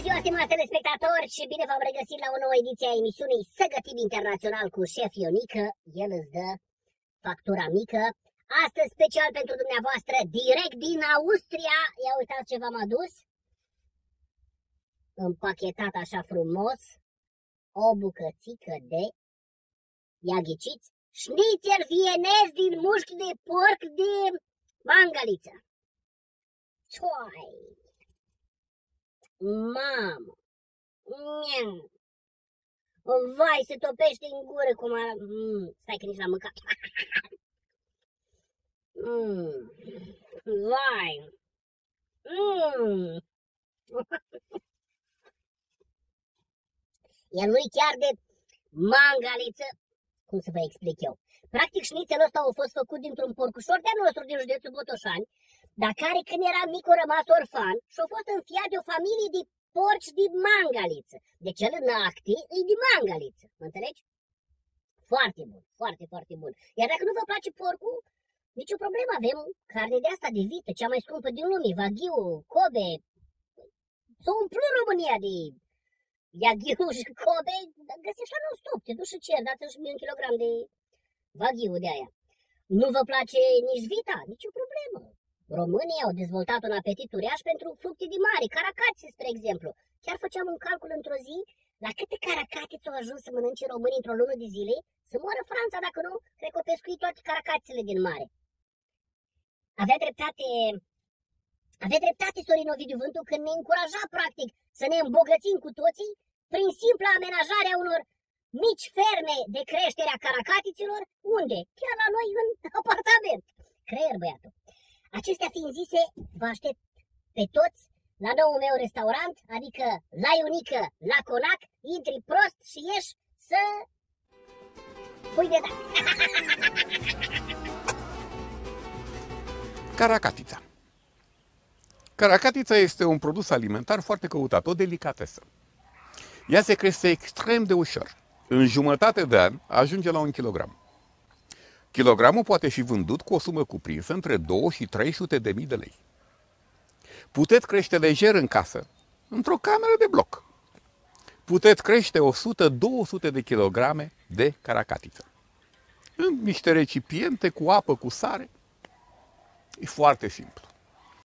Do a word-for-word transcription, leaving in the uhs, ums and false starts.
ziua, stimați telespectatori, și bine v-am regăsit la o nouă ediție a emisiunii Să Gătim Internațional cu șef Ionică. El îți dă factura mică. Astăzi special pentru dumneavoastră, direct din Austria. Ia uitați ce v-am adus. Împachetat așa frumos. O bucățică de, ia ghiciți, șnițel vienez din mușchi de porc de mangaliță. Cioi! Mamă! Miau! Vai, se topește în gură cum a... Mm, stai că nici l-am mâncat. Mm, vai! Mm. El nu-i chiar de mangaliță, cum să vă explic eu. Practic șnițelul ăsta a fost făcut dintr-un porcușor de-a nostru din județul Botoșani, dar care când era mic a rămas orfan și a fost înfiat de o familie de porci de mangaliță. Deci el în acte e de mangaliță, mă înțelegi? Foarte bun, foarte, foarte bun. Iar dacă nu vă place porcul, nicio problemă, avem carne de asta de vită, cea mai scumpă din lume, Wagyu, Kobe. S-a umplut România de Wagyu și Kobe, găsești la non-stop, te duci și cer, dați-și mie un kilogram de Wagyu de aia. Nu vă place nici vita? Nicio problemă. Românii au dezvoltat un apetit uriaș pentru fructe de mare, caracați, spre exemplu. Chiar făceam un calcul într-o zi, la câte caracatițe au ajuns să mănânce românii într-o lună de zile, să moară Franța, dacă nu, cred că o pescui toate caracațele din mare. Avea dreptate, avea dreptate Sorin Ovidiu Vântu când ne încuraja, practic, să ne îmbogățim cu toții prin simpla amenajare a unor mici ferme de creștere a caracatiților. Unde? Chiar la noi în apartament. Creier, băiatul. Acestea fiind zise, vă aștept pe toți la noul meu restaurant, adică la Ionică, la Conac. Intri prost și ieși să pui de dat. Caracatița. Caracatița este un produs alimentar foarte căutat, o delicatesă. Ea se crește extrem de ușor. În jumătate de an ajunge la un kilogram. Kilogramul poate fi vândut cu o sumă cuprinsă între două și trei sute de mii de lei. Puteți crește lejer în casă, într-o cameră de bloc. Puteți crește o sută - două sute de kilograme de caracatiță. În niște recipiente cu apă, cu sare. E foarte simplu.